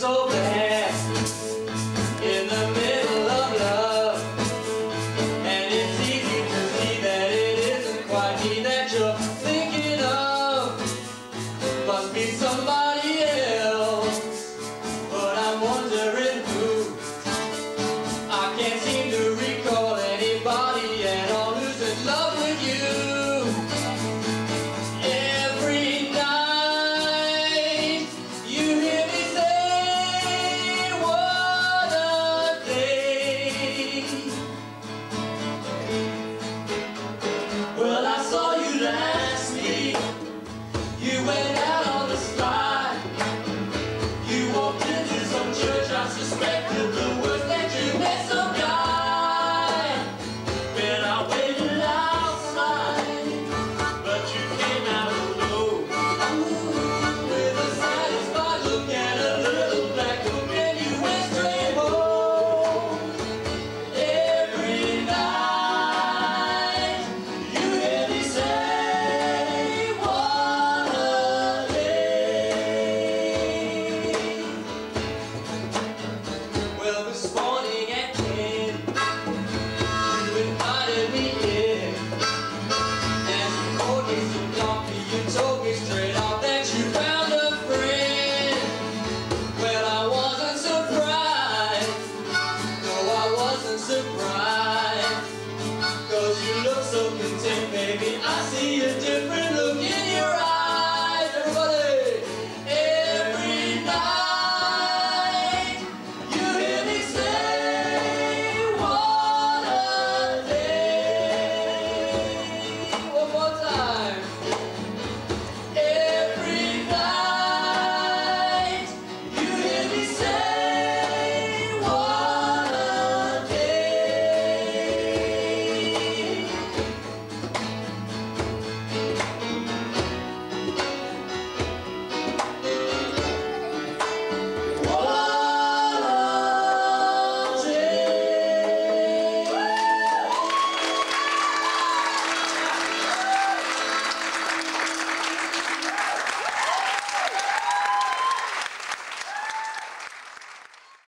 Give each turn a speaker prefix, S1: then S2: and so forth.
S1: so bad in the middle of love, and it's easy to see that it isn't quite me that you're thinking of. Must be somebody else, but I'm wondering who. I can't seem to recall anybody at all who's in love with you. Every night you hear me say, what a day. Well, I saw you last